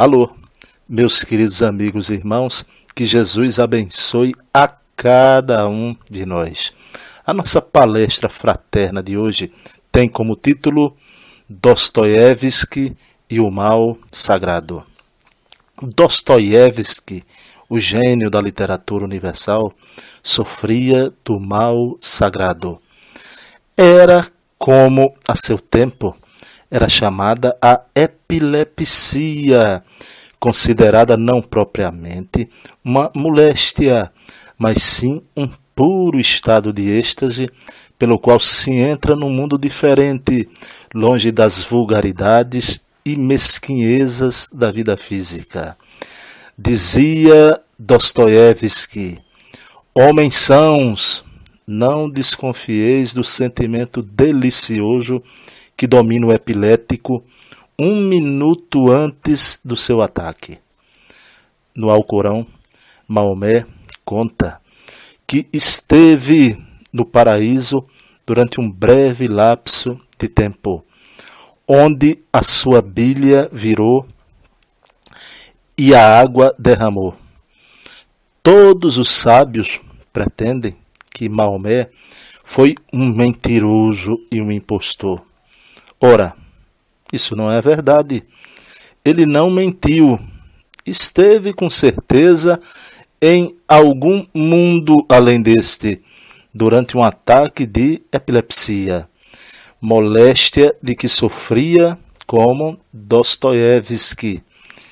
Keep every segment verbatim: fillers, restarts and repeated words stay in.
Alô, meus queridos amigos e irmãos, que Jesus abençoe a cada um de nós. A nossa palestra fraterna de hoje tem como título Dostoiévski e o Mal Sagrado. Dostoiévski, o gênio da literatura universal, sofria do mal sagrado. Era como, a seu tempo, era chamada a epilepsia, considerada não propriamente uma moléstia, mas sim um puro estado de êxtase, pelo qual se entra num mundo diferente, longe das vulgaridades e mesquinhezas da vida física. Dizia Dostoiévski: homens sãos, não desconfieis do sentimento delicioso que domina o epilético um minuto antes do seu ataque. No Alcorão, Maomé conta que esteve no paraíso durante um breve lapso de tempo, onde a sua bilha virou e a água derramou. Todos os sábios pretendem que Maomé foi um mentiroso e um impostor. Ora, isso não é verdade. Ele não mentiu. Esteve com certeza em algum mundo além deste, durante um ataque de epilepsia, moléstia de que sofria como Dostoiévski.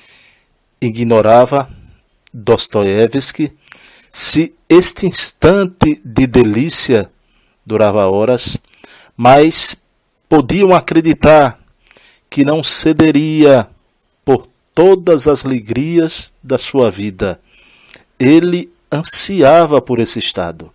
Ignorava Dostoiévski se este instante de delícia durava horas, mas podiam acreditar que não cederia por todas as alegrias da sua vida. Ele ansiava por esse estado.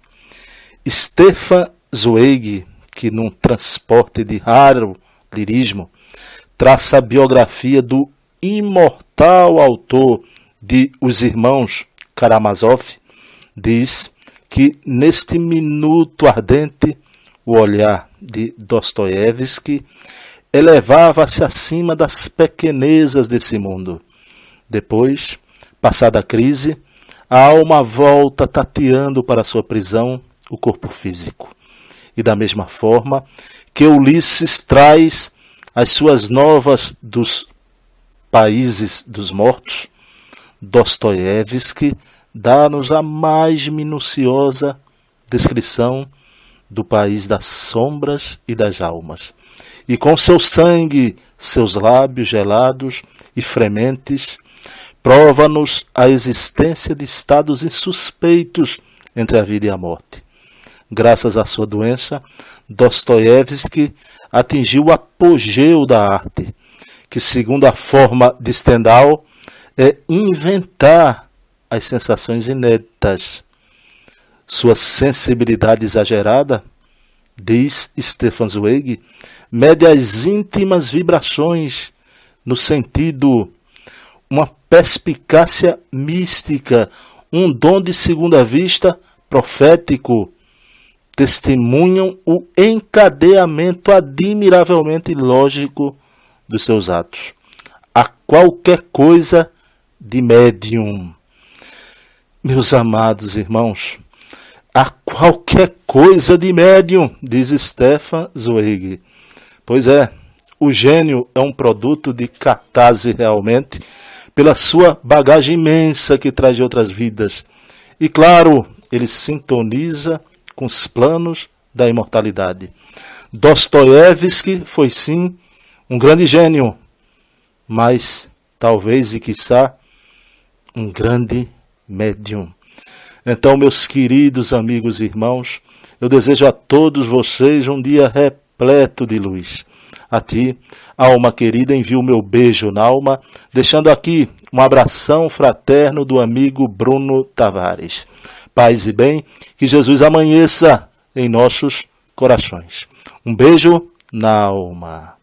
Stefan Zweig, que num transporte de raro lirismo, traça a biografia do imortal autor de Os Irmãos Karamazov, diz que neste minuto ardente o olhar de Dostoiévski elevava-se acima das pequenezas desse mundo. Depois, passada a crise, a alma volta tateando para sua prisão o corpo físico. E da mesma forma que Ulisses traz as suas novas dos países dos mortos, Dostoiévski dá-nos a mais minuciosa descrição do país das sombras e das almas. E com seu sangue, seus lábios gelados e frementes, prova-nos a existência de estados insuspeitos entre a vida e a morte. Graças à sua doença, Dostoiévski atingiu o apogeu da arte, que, segundo a forma de Stendhal, é inventar as sensações inéditas. Sua sensibilidade exagerada, diz Stefan Zweig, mede as íntimas vibrações no sentido, uma perspicácia mística, um dom de segunda vista profético, testemunham o encadeamento admiravelmente lógico dos seus atos. A qualquer coisa de médium. Meus amados irmãos, a qualquer coisa de médium, diz Stefan Zweig. Pois é, o gênio é um produto de catarse realmente, pela sua bagagem imensa que traz de outras vidas. E claro, ele sintoniza com os planos da imortalidade. Dostoiévski foi sim um grande gênio, mas talvez e quiçá um grande médium. Então, meus queridos amigos e irmãos, eu desejo a todos vocês um dia repleto de luz. A ti, alma querida, envio o meu beijo na alma, deixando aqui um abração fraterno do amigo Bruno Tavares. Paz e bem, que Jesus amanheça em nossos corações. Um beijo na alma.